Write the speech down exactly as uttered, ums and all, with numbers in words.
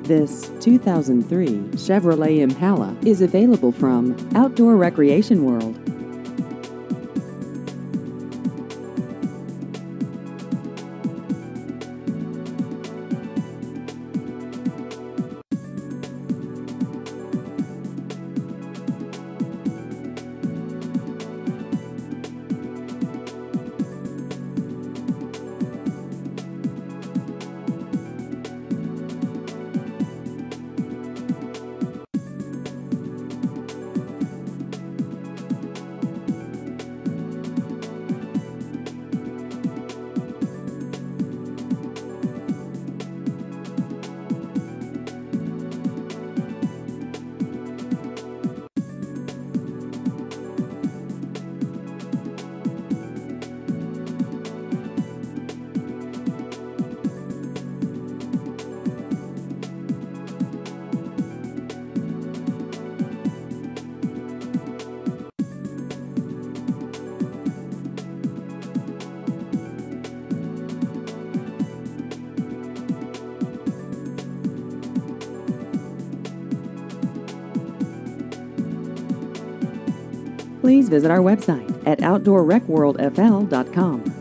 This two thousand three Chevrolet Impala is available from Outdoor Recreation World. Please visit our website at outdoor rec world f l dot com.